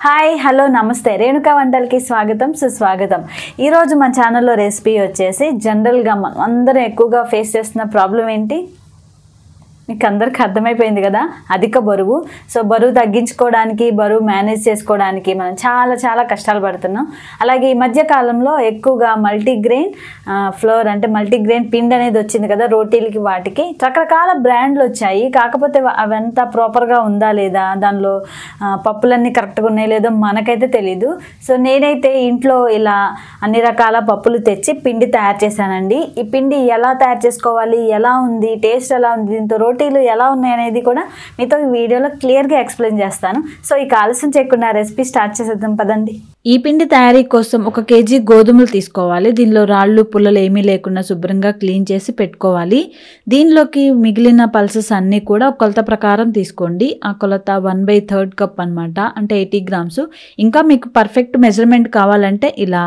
Hi hello నమస్తే రేణుకా వంటలకి స్వాగతం సుస్వాగతం. ఈరోజు మన ఛానల్లో రెసిపీ వచ్చేసి జనరల్గా మనం అందరం ఎక్కువగా ఫేస్ చేస్తున్న ప్రాబ్లం ఏంటి మీకు అందరికి అర్థమైపోయింది కదా, అధిక బరువు. సో బరువు తగ్గించుకోవడానికి, బరువు మేనేజ్ చేసుకోవడానికి మనం చాలా కష్టాలు పడుతున్నాం. అలాగే ఈ మధ్య కాలంలో ఎక్కువగా మల్టీగ్రెయిన్ ఫ్లోర్ అంటే మల్టీగ్రెయిన్ పిండి అనేది వచ్చింది కదా రోటీలకి, వాటికి రకరకాల బ్రాండ్లు వచ్చాయి. కాకపోతే అవంతా ప్రాపర్గా ఉందా లేదా, దానిలో పప్పులన్నీ కరెక్ట్గా ఉన్నాయి లేదో మనకైతే తెలీదు. సో నేనైతే ఇంట్లో ఇలా అన్ని రకాల పప్పులు తెచ్చి పిండి తయారు చేశానండి. ఈ పిండి ఎలా తయారు చేసుకోవాలి, ఎలా ఉంది, టేస్ట్ ఎలా ఉంది, దీంతో రోటీలు ఎలా ఉన్నాయి అనేది కూడా మీతో ఈ వీడియోలో క్లియర్గా ఎక్స్ప్లెయిన్ చేస్తాను. సో ఈ ఆలస్యం చేయకుండా రెసిపీ స్టార్ట్ చేసేద్దాం పదండి. ఈ పిండి తయారీ కోసం 1 కేజీ గోధుమలు తీసుకోవాలి. దీనిలో రాళ్ళు పుల్లలు ఏమీ లేకుండా శుభ్రంగా క్లీన్ చేసి పెట్టుకోవాలి. దీనిలోకి మిగిలిన పల్సెస్ అన్నీ కూడా కొలత ప్రకారం తీసుకోండి. ఆ కొలత 1/3 కప్ అనమాట, అంటే 80 గ్రామ్స్. ఇంకా మీకు పర్ఫెక్ట్ మెజర్మెంట్ కావాలంటే ఇలా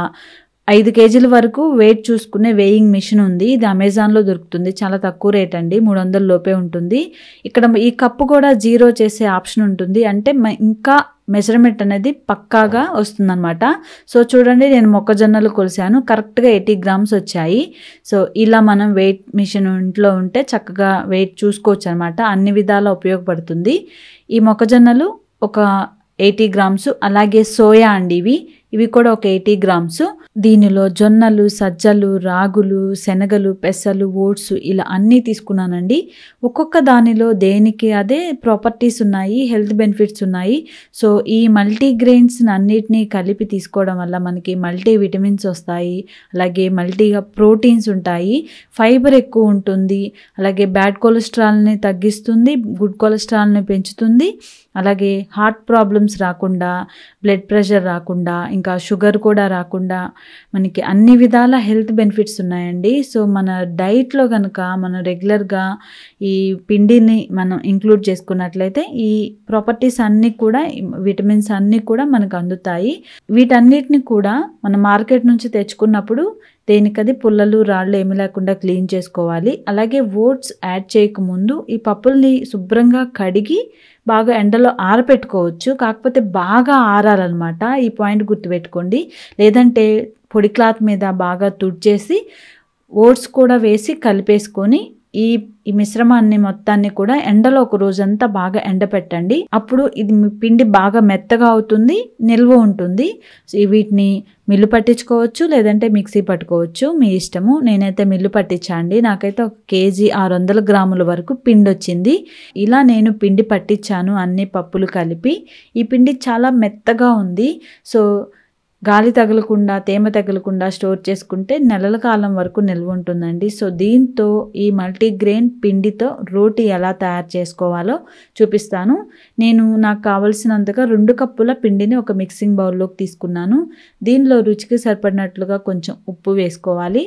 5 కేజీల వరకు వెయిట్ చూసుకునే వేయింగ్ మిషన్ ఉంది. ఇది అమెజాన్లో దొరుకుతుంది. చాలా తక్కువ రేట్ అండి, 300 లోపే ఉంటుంది. ఇక్కడ ఈ కప్పు కూడా జీరో చేసే ఆప్షన్ ఉంటుంది, అంటే ఇంకా మెజర్మెంట్ అనేది పక్కాగా వస్తుందన్నమాట. సో చూడండి, నేను మొక్కజొన్నలు కొలిసాను, కరెక్ట్గా 80 గ్రామ్స్ వచ్చాయి. సో ఇలా మనం వెయిట్ మిషన్ ఇంట్లో ఉంటే చక్కగా వెయిట్ చూసుకోవచ్చు అనమాట. అన్ని విధాలా ఉపయోగపడుతుంది. ఈ మొక్కజొన్నలు ఒక 80 గ్రామ్స్, అలాగే సోయా అండి, ఇవి కూడా ఒక 80 గ్రామ్స్. దీనిలో జొన్నలు, సజ్జలు, రాగులు, శనగలు, పెసలు, ఓట్స్ ఇలా అన్నీ తీసుకున్నానండి. ఒక్కొక్క దానిలో దేనికి అదే ప్రాపర్టీస్ ఉన్నాయి, హెల్త్ బెనిఫిట్స్ ఉన్నాయి. సో ఈ మల్టీగ్రెయిన్స్ అన్నిటినీ కలిపి తీసుకోవడం వల్ల మనకి మల్టీ విటమిన్స్ వస్తాయి, అలాగే మల్టీగా ప్రోటీన్స్ ఉంటాయి, ఫైబర్ ఎక్కువ ఉంటుంది, అలాగే బ్యాడ్ కొలెస్ట్రాల్ని తగ్గిస్తుంది, గుడ్ కొలెస్ట్రాల్ని పెంచుతుంది, అలాగే హార్ట్ ప్రాబ్లమ్స్ రాకుండా, బ్లడ్ ప్రెషర్ రాకుండా, ఇంకా షుగర్ కూడా రాకుండా మనకి అన్ని విధాల హెల్త్ బెనిఫిట్స్ ఉన్నాయండి. సో మన డైట్లో కనుక మనం రెగ్యులర్గా ఈ పిండిని మనం ఇంక్లూడ్ చేసుకున్నట్లయితే ఈ ప్రాపర్టీస్ అన్నీ కూడా, విటమిన్స్ అన్నీ కూడా మనకు అందుతాయి. వీటన్నిటిని కూడా మనం మార్కెట్ నుంచి తెచ్చుకున్నప్పుడు దేనికది పుల్లలు రాళ్ళు ఏమి లేకుండా క్లీన్ చేసుకోవాలి. అలాగే ఓట్స్ యాడ్ చేయకముందు ఈ పప్పుల్ని శుభ్రంగా కడిగి బాగా ఎండలో ఆరపెట్టుకోవచ్చు. కాకపోతే బాగా ఆరాలన్నమాట, ఈ పాయింట్ గుర్తుపెట్టుకోండి. లేదంటే పొడి క్లాత్ మీద బాగా తుడిచేసి ఓట్స్ కూడా వేసి కలిపేసుకొని ఈ మిశ్రమాన్ని మొత్తాన్ని కూడా ఎండలో ఒక రోజంతా బాగా ఎండపెట్టండి. అప్పుడు ఇది పిండి బాగా మెత్తగా అవుతుంది, నిల్వ ఉంటుంది. వీటిని మిల్లు పట్టించుకోవచ్చు, లేదంటే మిక్సీ పట్టుకోవచ్చు, మీ ఇష్టము. నేనైతే మిల్లు పట్టించండి, నాకైతే 1 కేజీ 600 గ్రాముల వరకు పిండి వచ్చింది. ఇలా నేను పిండి పట్టించాను, అన్ని పప్పులు కలిపి. ఈ పిండి చాలా మెత్తగా ఉంది. సో గాలి తగలకుండా, తేమ తగలకుండా స్టోర్ చేసుకుంటే నెలల కాలం వరకు నిల్వ ఉంటుందండి. సో దీంతో ఈ మల్టీగ్రెయిన్ పిండితో రోటీ ఎలా తయారు చేసుకోవాలో చూపిస్తాను. నాకు కావలసినంతగా 2 కప్పుల పిండిని ఒక మిక్సింగ్ బౌల్లోకి తీసుకున్నాను. దీనిలో రుచికి సరిపడినట్లుగా కొంచెం ఉప్పు వేసుకోవాలి.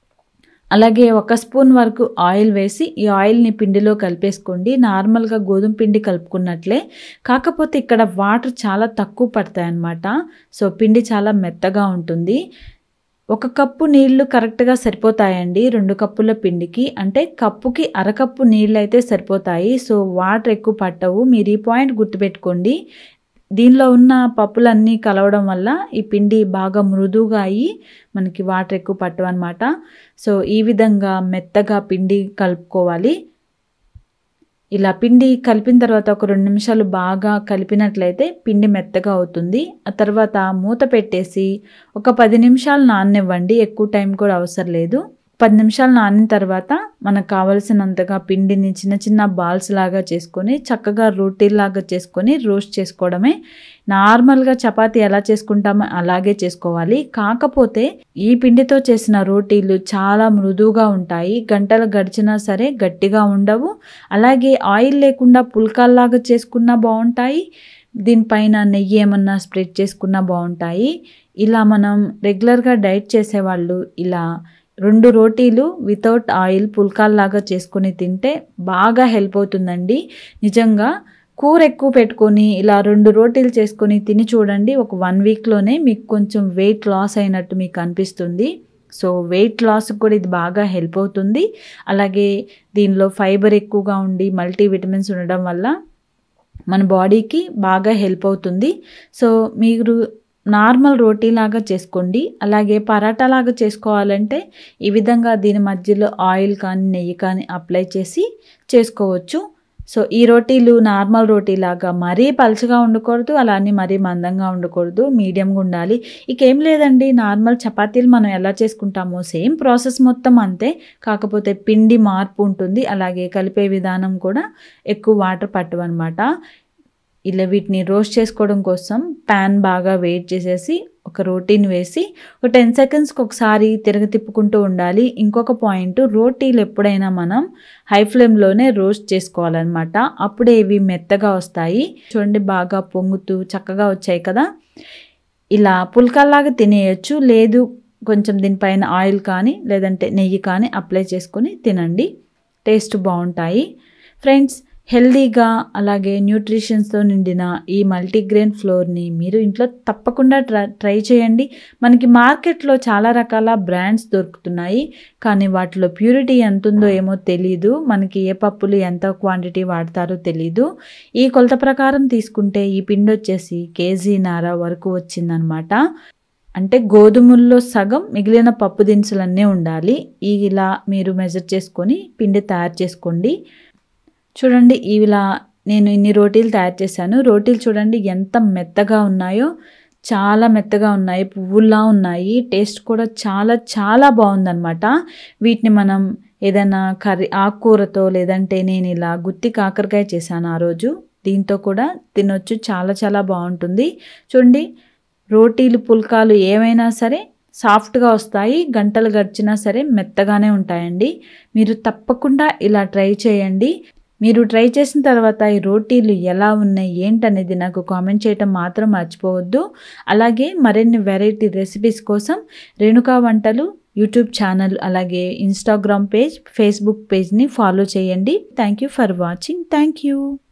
అలాగే 1 స్పూన్ వరకు ఆయిల్ వేసి ఈ ఆయిల్ని పిండిలో కలిపేసుకోండి. నార్మల్గా గోధుమ పిండి కలుపుకున్నట్లే, కాకపోతే ఇక్కడ వాటర్ చాలా తక్కువ పడతాయి అన్నమాట. సో పిండి చాలా మెత్తగా ఉంటుంది. 1 కప్పు నీళ్లు కరెక్ట్గా సరిపోతాయండి 2 కప్పుల పిండికి, అంటే కప్పుకి అరకప్పు నీళ్ళు అయితే సరిపోతాయి. సో వాటర్ ఎక్కువ పట్టవు, మీరు ఈ పాయింట్ గుర్తుపెట్టుకోండి. దీనిలో ఉన్న పప్పులన్నీ కలవడం వల్ల ఈ పిండి బాగా మృదువుగా అయ్యి మనకి వాటర్ ఎక్కువ పట్టవు అనమాట. సో ఈ విధంగా మెత్తగా పిండి కలుపుకోవాలి. ఇలా పిండి కలిపిన తర్వాత ఒక 2 నిమిషాలు బాగా కలిపినట్లయితే పిండి మెత్తగా అవుతుంది. ఆ తర్వాత మూత పెట్టేసి ఒక 10 నిమిషాలు నాననివ్వండి, ఎక్కువ టైం కూడా అవసరం లేదు. 10 నిమిషాలు నానిన తర్వాత మనకు కావలసినంతగా పిండిని చిన్న బాల్స్ లాగా చేసుకొని చక్కగా రోటీలాగా చేసుకొని రోస్ట్ చేసుకోవడమే. నార్మల్గా చపాతీ ఎలా చేసుకుంటామో అలాగే చేసుకోవాలి. కాకపోతే ఈ పిండితో చేసిన రోటీలు చాలా మృదువుగా ఉంటాయి, గంటలు గడిచినా సరే గట్టిగా ఉండవు. అలాగే ఆయిల్ లేకుండా పుల్కాల్లాగా చేసుకున్నా బాగుంటాయి, దీనిపైన నెయ్యి ఏమన్నా స్ప్రెడ్ చేసుకున్నా బాగుంటాయి. ఇలా మనం రెగ్యులర్గా డైట్ చేసేవాళ్ళు ఇలా 2 రోటీలు వితౌట్ ఆయిల్ పుల్కాల్లాగా చేసుకొని తింటే బాగా హెల్ప్ అవుతుందండి. నిజంగా కూర ఎక్కువ పెట్టుకొని ఇలా 2 రోటీలు చేసుకొని తిని చూడండి, ఒక 1 వీక్లోనే మీకు కొంచెం వెయిట్ లాస్ అయినట్టు మీకు అనిపిస్తుంది. సో వెయిట్ లాస్కి కూడా ఇది బాగా హెల్ప్ అవుతుంది. అలాగే దీనిలో ఫైబర్ ఎక్కువగా ఉండి మల్టీ విటమిన్స్ ఉండడం వల్ల మన బాడీకి బాగా హెల్ప్ అవుతుంది. సో మీరు నార్మల్ రోటీ లాగా చేసుకోండి. అలాగే పరాటా లాగా చేసుకోవాలంటే ఈ విధంగా దీని మధ్యలో ఆయిల్ కానీ నెయ్యి కానీ అప్లై చేసి చేసుకోవచ్చు. సో ఈ రోటీలు నార్మల్ రోటీ లాగా మరీ పలుచగా ఉండకూడదు, అలానే మరీ మందంగా ఉండకూడదు, మీడియంగా ఉండాలి. ఇకేం లేదండి, నార్మల్ చపాతీలు మనం ఎలా చేసుకుంటామో సేమ్ ప్రాసెస్ మొత్తం అంతే. కాకపోతే పిండి మార్పు ఉంటుంది, అలాగే కలిపే విధానం కూడా ఎక్కువ వాటర్ పట్టవన్నమాట. ఇలా వీటిని రోస్ట్ చేసుకోవడం కోసం ప్యాన్ బాగా వేడి చేసేసి ఒక రోటీని వేసి ఒక 10 సెకండ్స్కి ఒకసారి తిప్పుకుంటూ ఉండాలి. ఇంకొక పాయింట్, రోటీలు ఎప్పుడైనా మనం హై ఫ్లేమ్లోనే రోస్ట్ చేసుకోవాలన్నమాట. అప్పుడే ఇవి మెత్తగా వస్తాయి. చూడండి, బాగా పొంగుతూ చక్కగా వచ్చాయి కదా. ఇలా పుల్కాల్లాగా తినేయచ్చు, లేదు కొంచెం దీనిపైన ఆయిల్ కానీ లేదంటే నెయ్యి కానీ అప్లై చేసుకొని తినండి, టేస్ట్ బాగుంటాయి. ఫ్రెండ్స్, హెల్దీగా అలాగే న్యూట్రిషన్స్తో నిండిన ఈ మల్టీగ్రెయిన్ ఫ్లోర్ని మీరు ఇంట్లో తప్పకుండా ట్రై చేయండి. మనకి మార్కెట్లో చాలా రకాల బ్రాండ్స్ దొరుకుతున్నాయి, కానీ వాటిలో ప్యూరిటీ ఎంత ఉందో ఏమో తెలీదు. మనకి ఏ పప్పులు ఎంత క్వాంటిటీ వాడతారో తెలీదు. ఈ కొలత ప్రకారం తీసుకుంటే ఈ పిండి వచ్చేసి 1.5 kg వరకు వచ్చిందనమాట. అంటే గోధుమల్లో సగం, మిగిలిన పప్పు దినుసులన్నీ ఉండాలి. ఇలా మీరు మెజర్ చేసుకొని పిండి తయారు చేసుకోండి. చూడండి, ఇలా నేను ఇన్ని రోటీలు తయారు చేశాను. రోటీలు చూడండి ఎంత మెత్తగా ఉన్నాయో, చాలా మెత్తగా ఉన్నాయి, పువ్వుల్లా ఉన్నాయి. టేస్ట్ కూడా చాలా చాలా బాగుందన్నమాట. వీటిని మనం ఏదైనా కర్రీ ఆకుకూరతో, లేదంటే నేను ఇలా గుత్తి కాకరకాయ చేశాను ఆ రోజు, దీంతో కూడా తినొచ్చు, చాలా చాలా బాగుంటుంది. చూడండి, రోటీలు పుల్కాలు ఏమైనా సరే సాఫ్ట్గా వస్తాయి, గంటలు గడిచినా సరే మెత్తగానే ఉంటాయండి. మీరు తప్పకుండా ఇలా ట్రై చేయండి. మీరు ట్రై చేసిన తర్వాత ఈ రోటీలు ఎలా ఉన్నాయి ఏంటనేది నాకు కామెంట్ చేయటం మాత్రం మర్చిపోవద్దు. అలాగే మరిన్ని వెరైటీ రెసిపీస్ కోసం రేణుకా వంటలు యూట్యూబ్ ఛానల్, అలాగే ఇన్స్టాగ్రామ్ పేజ్, ఫేస్బుక్ పేజ్ని ఫాలో చేయండి. Thank you for watching. Thank you.